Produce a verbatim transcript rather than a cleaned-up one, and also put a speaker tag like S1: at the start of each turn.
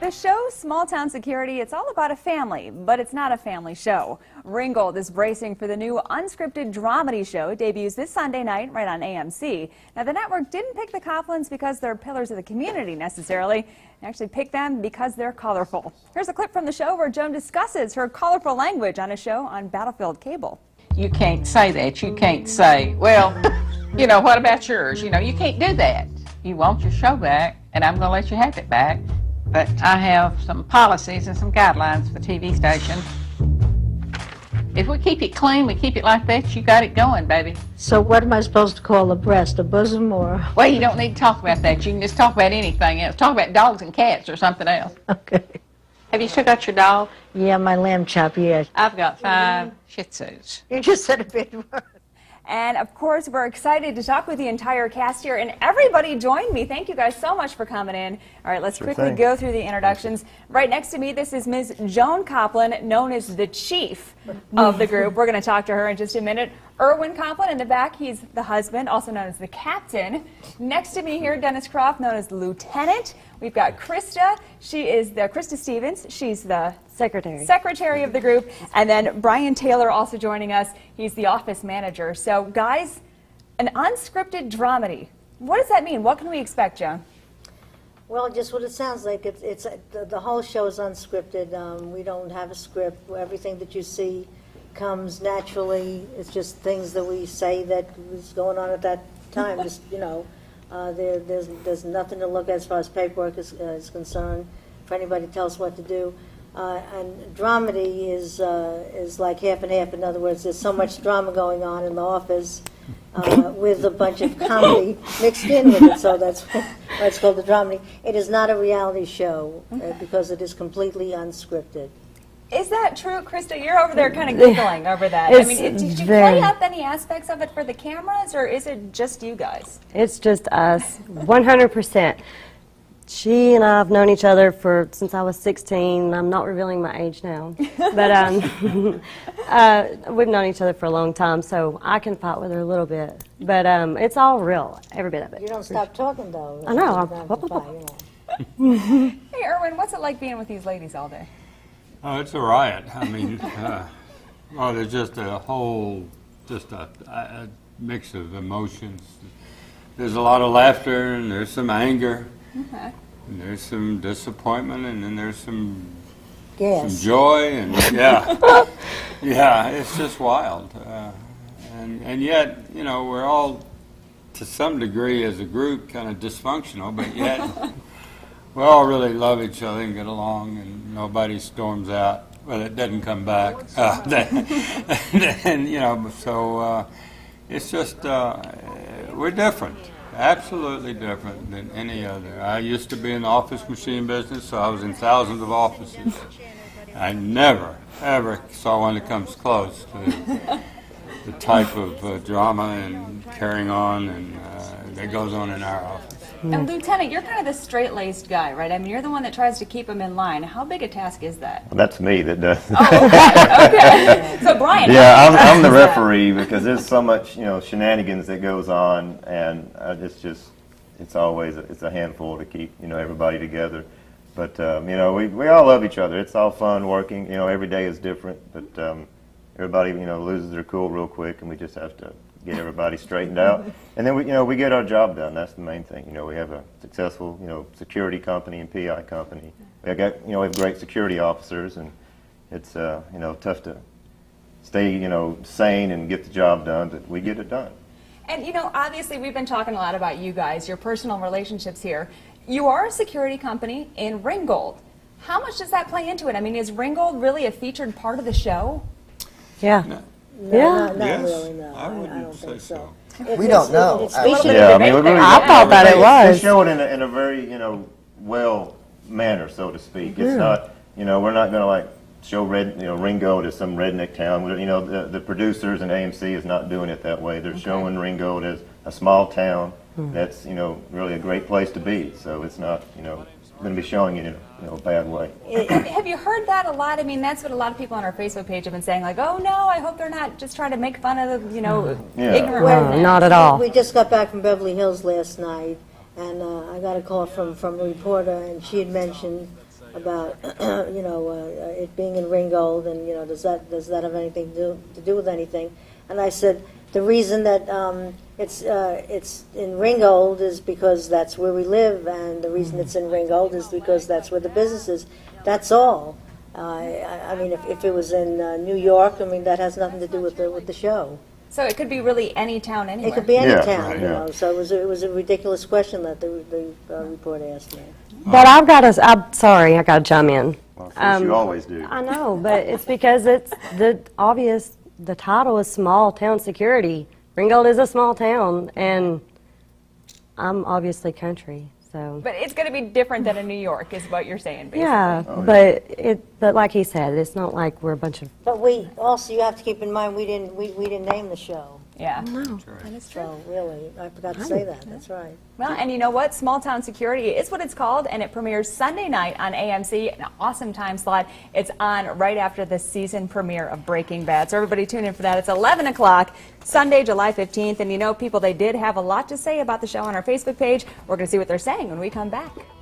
S1: The show Small Town Security, it's all about a family, but it's not a family show. Ringgold is bracing for the new unscripted dramedy show. It debuts this Sunday night right on A M C. Now, the network didn't pick the Koplans because they're pillars of the community necessarily. They actually picked them because they're colorful. Here's a clip from the show where Joan discusses her colorful language on a show on Battlefield Cable.
S2: You can't say that. You can't say, well, you know, what about yours? You know, you can't do that. You want your show back, and I'm going to let you have it back. But I have some policies and some guidelines for T V stations. If we keep it clean, we keep it like that, you got it going, baby.
S3: So what am I supposed to call a breast, a bosom, or?
S2: Well, you don't need to talk about that. You can just talk about anything else. Talk about dogs and cats or something else.
S3: Okay.
S2: Have you still got your dog?
S3: Yeah, my lamb chop, yeah.
S2: I've got five Shih Tzus.
S3: You just said a big word.
S1: And of course, we're excited to talk with the entire cast here, and everybody joined me. Thank you guys so much for coming in. All right, let's
S4: Sure
S1: quickly
S4: thing.
S1: go through the introductions. Right next to me, this is Miz Joan Copland, known as the chief of the group. We're going to talk to her in just a minute. Erwin Copland in the back, he's the husband, also known as the captain. Next to me here, Dennis Croft, known as the lieutenant. We've got Krista. She is the Krista Stevens. She's the secretary secretary of the group. And then Brian Taylor also joining us. He's the office manager. So, guys, an unscripted dramedy. What does that mean? What can we expect, Joan?
S3: Well, just what it sounds like. It's, it's the, the whole show is unscripted. Um, we don't have a script. Everything that you see comes naturally. It's just things that we say that was going on at that time. Just, you know, uh, there, there's there's nothing to look at as far as paperwork is, uh, is concerned. For anybody to tell us what to do. Uh, and dramedy is uh, is like half and half. In other words, there's so much drama going on in the office uh, with a bunch of comedy mixed in with it. So that's why it's called the dramedy. It is not a reality show uh, because it is completely unscripted.
S1: Is that true, Krista? You're over there kind of giggling over that.
S5: It's
S1: I mean, it, did you
S5: very-
S1: play up any aspects of it for the cameras, or is it just you guys?
S5: It's just us, one hundred percent. She and I have known each other for since I was sixteen. I'm not revealing my age now, but um, uh, we've known each other for a long time, so I can fight with her a little bit. But um, it's all real, every bit of it.
S3: You don't stop talking, though.
S5: I know.
S3: Not to fight, you know.
S1: Hey, Erwin, what's it like being with these ladies all day?
S4: Oh, it's a riot. I mean, uh, well, there's just a whole, just a, a mix of emotions. There's a lot of laughter, and there's some anger,
S1: Okay.
S4: and there's some disappointment, and then there's some
S3: Yes.
S4: some joy, and yeah, yeah, it's just wild. Uh, and and yet, you know, we're all to some degree as a group kind of dysfunctional, but yet we all really love each other and get along, and nobody storms out. Well, it doesn't come back. Uh, then, then, you know, so uh, it's just, uh, we're different. Absolutely different than any other. I used to be in the office machine business, so I was in thousands of offices. I never, ever saw one that comes close to the type of uh, drama and carrying on and uh, that goes on in our office.
S1: And Lieutenant, you're kind of the straight-laced guy, right? I mean, you're the one that tries to keep them in line. How big a task is that?
S6: Well, that's me that does.
S1: Oh, okay, okay. So, Brian.
S6: Yeah,
S1: how
S6: I'm,
S1: big a
S6: I'm the
S1: task is that?
S6: referee because there's so much, you know, shenanigans that goes on, and uh, it's just, it's always, a, it's a handful to keep, you know, everybody together. But, um, you know, we, we all love each other. It's all fun working. You know, every day is different, but um, everybody, you know, loses their cool real quick, and we just have to get everybody straightened out. And then, we, you know, we get our job done. That's the main thing. You know, we have a successful, you know, security company and P I company. We got, you know, we have great security officers, and it's, uh, you know, tough to stay, you know, sane and get the job done, but we get it done.
S1: And, you know, obviously we've been talking a lot about you guys, your personal relationships here. You are a security company in Ringgold. How much does that play into it? I mean, is Ringgold really a featured part of the show?
S5: Yeah.
S3: No,
S5: Yeah.
S3: not, not
S4: Yes,
S3: really, no.
S4: I
S3: I,
S4: wouldn't
S3: I don't
S4: say
S3: think so.
S4: so.
S3: It's-
S7: We don't
S3: it's-
S7: know.
S3: It's,
S7: I-
S3: it's,
S6: Yeah, I mean, we really,
S5: I thought that it
S6: they-
S5: was.
S6: They show it in a, in a very, you know, well manner, so to speak. It's not, you know, we're not going to like show red, you know, Ringgold as some redneck town. We're, you know, the, the producers and A M C is not doing it that way. They're showing Ringgold as a small town that's, you know, really a great place to be. So it's not, you know, going to be showing it in a, you know, bad way.
S1: Have, have you heard that a lot? I mean, that's what a lot of people on our Facebook page have been saying, like, oh, no, I hope they're not just trying to make fun of the, you know,
S6: Yeah.
S1: ignorant
S3: Well,
S1: rednecks.
S5: not at all.
S3: We just got back from Beverly Hills last night, and uh, I got a call from, from a reporter, and she had mentioned about, you know, uh, it being in ringgold, and you know, does that does that have anything to do, to do with anything? And I said the reason that um, it's uh, it's in ringgold is because that's where we live, and the reason it's in ringgold is because that's where the business is. That's all. Uh, I, I mean, if, if it was in uh, New York, I mean, that has nothing to do with the with the show.
S1: So it could be really any town anywhere.
S3: It could be any
S6: Yeah,
S3: town,
S6: right,
S3: you
S6: yeah.
S3: know. So it was a, it was a ridiculous question that the the uh, reporter asked me.
S5: But I've got to, I'm sorry, I got to chime in.
S6: Well, since
S5: Um,
S6: you always do.
S5: I know, but it's because it's the obvious, the title is small town security. Ringgold is a small town, and I'm obviously country, so.
S1: But it's going to be different than in New York, is what you're saying, basically.
S5: Yeah,
S6: Oh, yeah.
S5: but it, but like he said, it's not like we're a bunch of,
S3: But we also, you have to keep in mind, we didn't we, we didn't name the show.
S1: Yeah.
S5: no.
S1: That is true.
S3: So really, I forgot to say that. That's right.
S1: Well, and you know what? Small Town Security is what it's called, and it premieres Sunday night on A M C, an awesome time slot. It's on right after the season premiere of Breaking Bad. So everybody tune in for that. It's eleven o'clock, Sunday, July fifteenth. And you know, people, they did have a lot to say about the show on our Facebook page. We're going to see what they're saying when we come back.